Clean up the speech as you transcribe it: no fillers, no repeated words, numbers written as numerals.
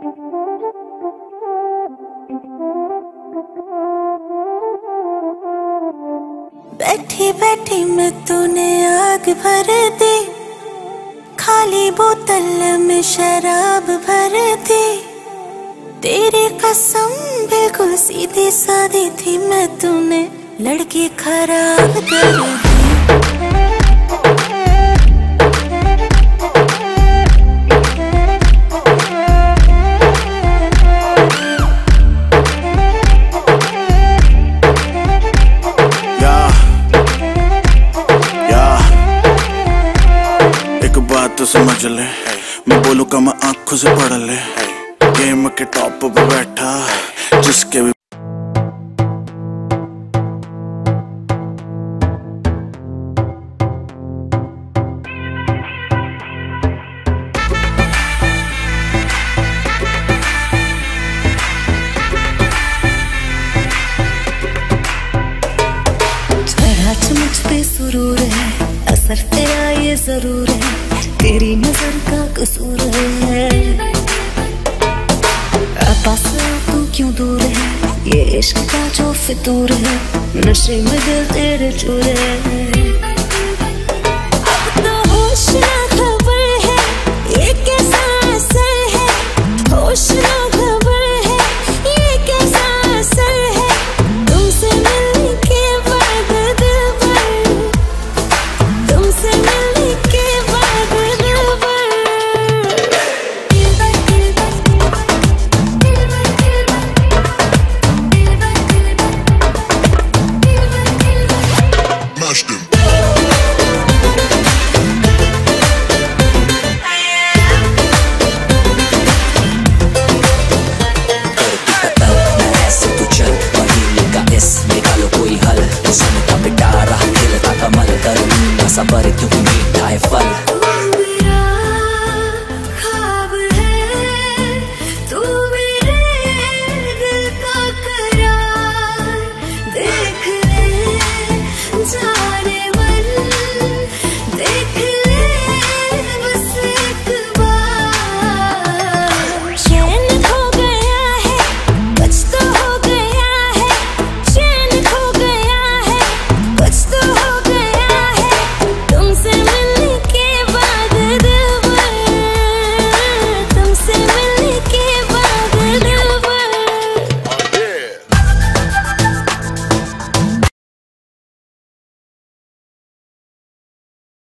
बैठी बैठी में तूने आग भर दी, खाली बोतल में शराब भर दी। तेरी कसम बिल्कुल सीधी सादी थी, मैं तूने लड़की खराब कर दी। तो समझ ले, मैं बोलूँ का मैं आंखों से पढ़ ले। गेम के टॉप पे बैठा जिसके भी मुझ पे सुरूर है, असर तेरा ये जरूर है, तेरी नजर का कसूर है। पास तू क्यों दूर है, ये इश्क का जो फितूर है, नशे में दिल तेरे चूर है। अब तो होश